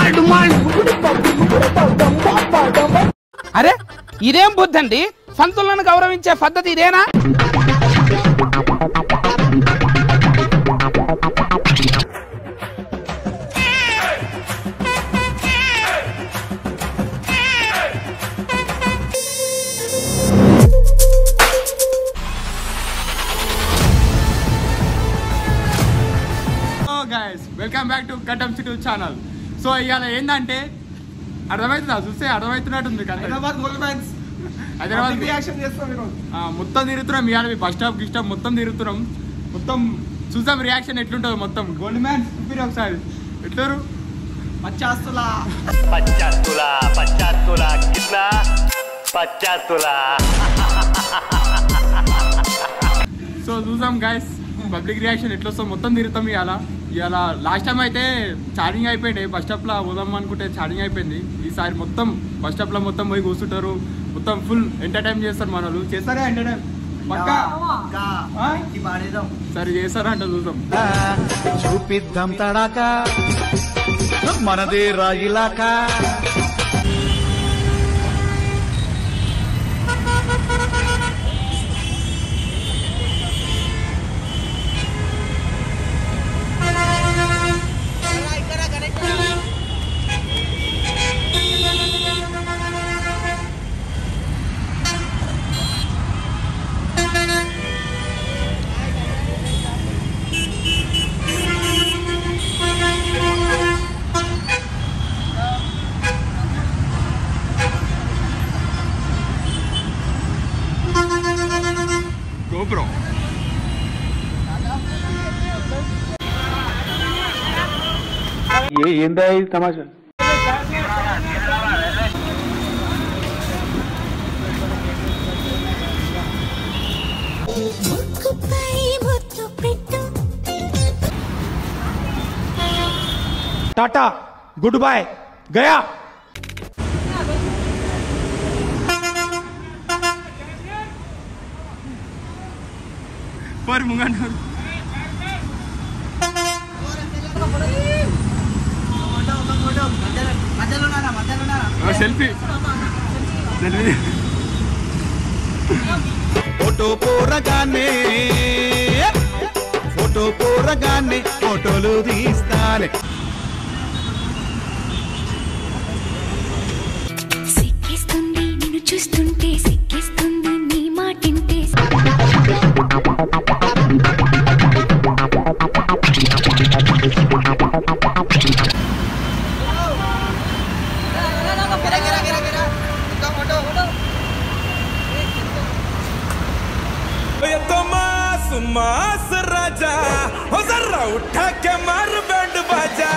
అరే ఇదేం బుద్ధండి, సంతులను గౌరవించే పద్ధతి ఇదేనా? వెల్కమ్ బ్యాక్ టు కటం సిటీ ఛానల్. సో ఇవాళ ఏంటంటే అర్థమవుతుందా? చూస్తే అర్థమవుతున్నట్టుంది కదా. హైదరాబాద్ మొత్తం తిరుగుతున్నాం ఇవాళ. మీ బస్ స్టాప్ గిస్టాప్ మొత్తం తిరుగుతున్నాం. మొత్తం చూసాం రియాక్షన్ ఎట్లుంటుందో. మొత్తం గోల్డ్ మ్యాన్ చూపిరు ఒకసారి ఎట్లరు. 50 తోలా సో చూసాం గైస్ పబ్లిక్ రియాక్షన్ ఎట్లా వస్తుందో. మొత్తం తిరుగుతాం ఇవాళ. లాస్ట్ టైం అయితే ఛార్జింగ్ అయిపోయింది. బస్ స్టాప్లో పోదాం అనుకుంటే ఛార్జింగ్ అయిపోయింది. ఈసారి మొత్తం బస్ స్టాప్లో మొత్తం పోయి కూర్చుంటారు. మొత్తం ఫుల్ ఎంటర్టైన్ చేస్తారు మన వాళ్ళు. చేస్తారా ఎంటర్టైన్? పక్కా సరే చేస్తారా అంటే చూద్దాం. చూపిద్దాం తడాకా మనదే రాయిలాకా. GoPro ఏందా ఇది తమాషా? टाटा गुड बाय गया. पर मुंगा सेल्फी ఫోటో పోరగానే ఫోటోలు తీస్తానే. సిక్కిస్తుంది నిన్ను చూస్తుంటే, సిక్కిస్తుంది నీ మాటింటే. मास राजा हो जरा उठा के मार बैंड बाजा.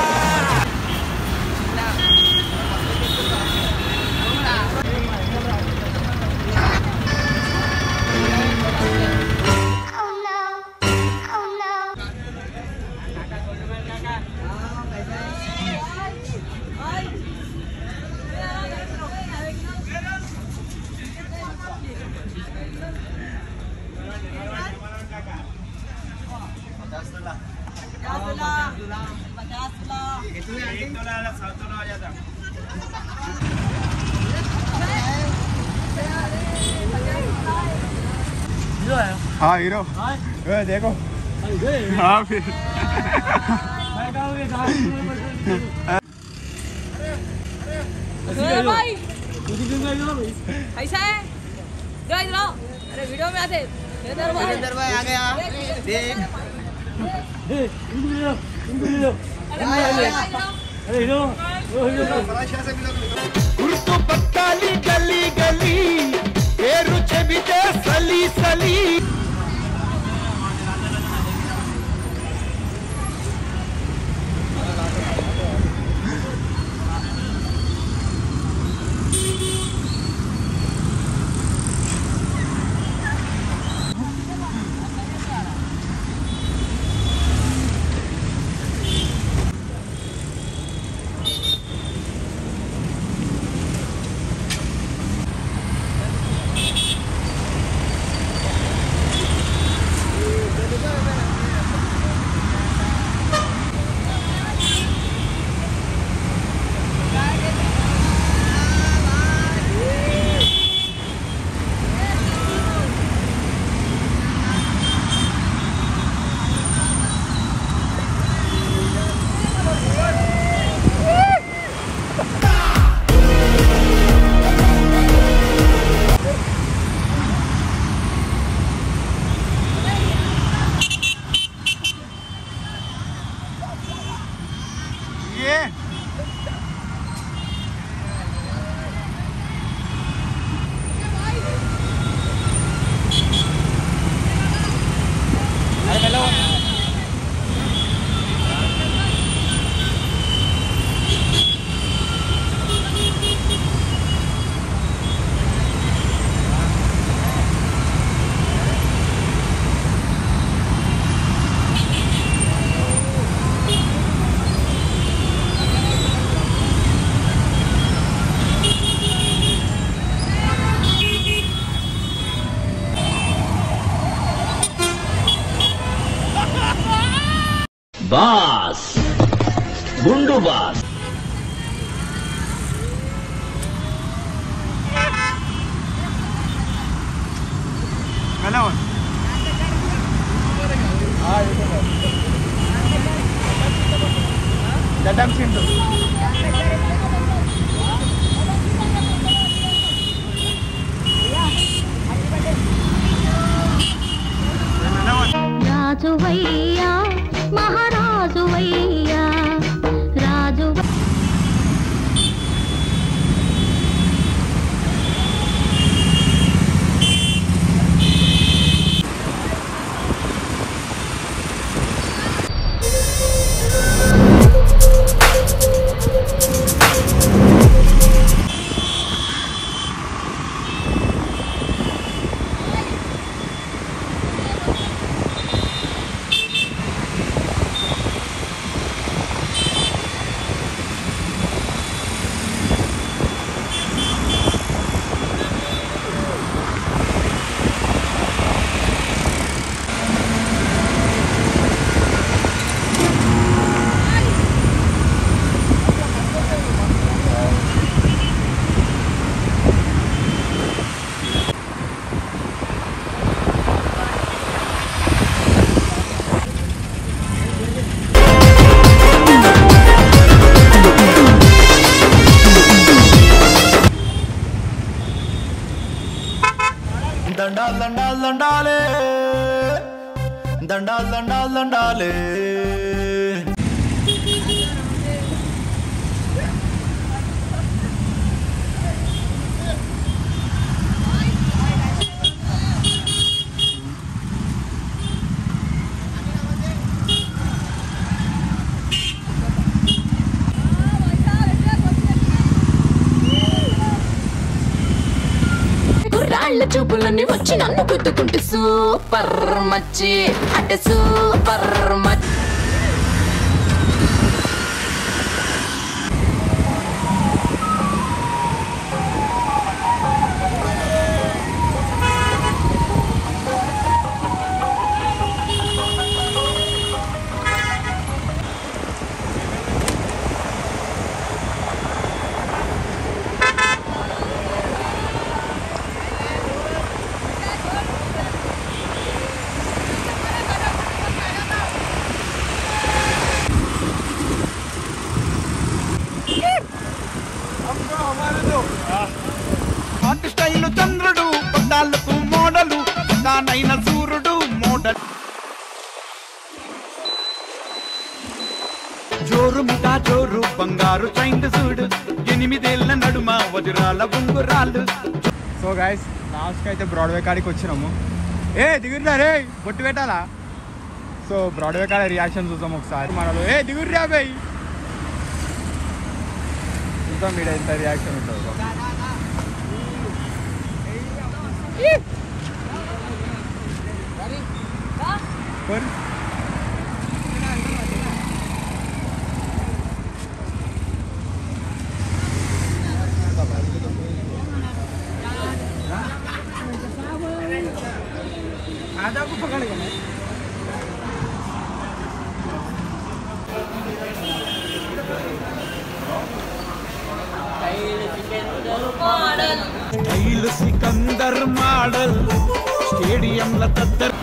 हाँ हीरो देखो. हाँ फिर भाई ऐसा है जो इधर आओ. अरे वीडियो में आते इधर भाई आ गया. देख గుర్తు పట్టాలి గల్లీ గల్లీ పేరు చెబితే సలీ సలీ. బాస్ గుండు బాస్ రాజువయ్యా మహారాజువయ్యా రాజు దండాలు దండాలు దండాలే దండాలు దండాలు దండాలే రాళ్ళ చూపులన్నీ వచ్చి నన్ను గుద్దుకుంటే సూపర్ మచ్చి అంటే సూపర్ మచ్చి హాట్ స్టైల్ చంద్రుడు పట్టాలకు మోడలు తానైన సూర్యుడు మోడల్ జోరు ముఠా జోరు బంగారు చైండ్ సూడు 8 ఏళ్ల నడుమ వజ్రాల ఉంగురాలు. సో గైస్ లాస్ట్కి అయితే బ్రాడ్వే కాడికి వచ్చినాము. దిగుర్రా రే బొట్టు పెట్టాలా. సో బ్రాడ్వే కాడ రియాక్షన్ చూద్దాం ఒకసారి. మనలో దిగుర్రా బై చూద్దాం మీద ఎంత రియాక్షన్ ఉంటుంది. స్టైల్ సికందర్ మోడల్ స్టేడియంల తద్దర్